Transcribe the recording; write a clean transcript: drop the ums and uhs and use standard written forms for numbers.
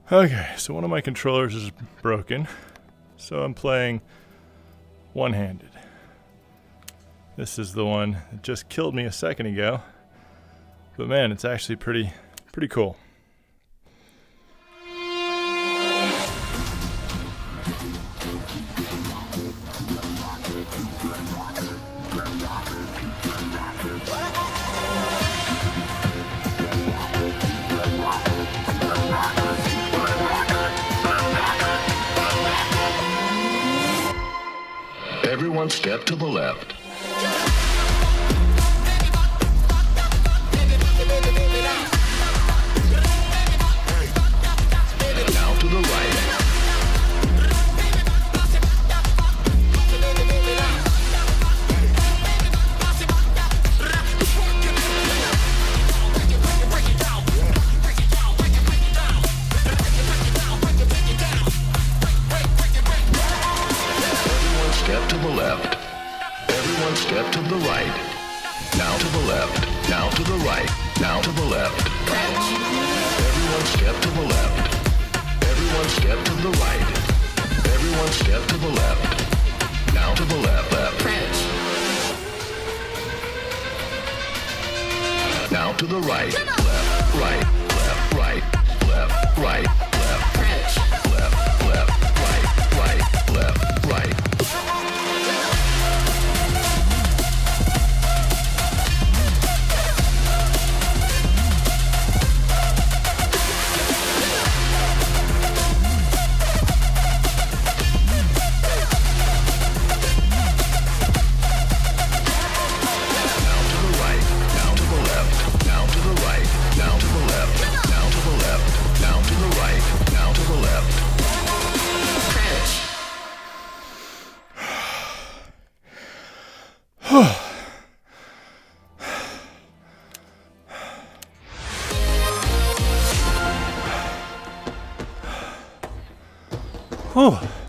Okay, so one of my controllers is broken, so I'm playing one-handed. This is the one that just killed me a second ago, but man, it's actually pretty cool. Everyone step to the left. Now to the right. Step to the left. Everyone step to the right. Now to the left. Now to the right. Now to the left. Everyone step to the left. Everyone step to the right. Everyone step to the left. Now to the left. Left. Now to the right. Left. Right. Left. Right. Left. Right. Left. Left. Left. Right. Right. Left. Right. Whew.